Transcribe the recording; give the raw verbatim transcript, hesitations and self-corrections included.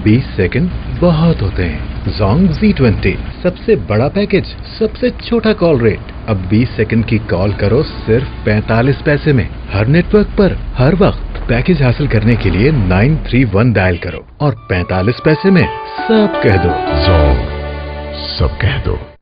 बीस सेकंड बहुत होते हैं। Zong ज़ी ट्वेंटी, सबसे बड़ा पैकेज, सबसे छोटा कॉल रेट। अब बीस सेकंड की कॉल करो सिर्फ पैंतालीस पैसे में, हर नेटवर्क पर, हर वक्त। पैकेज हासिल करने के लिए नाइन थ्री वन डायल करो और पैंतालीस पैसे में सब कह दो। Zong, सब कह दो।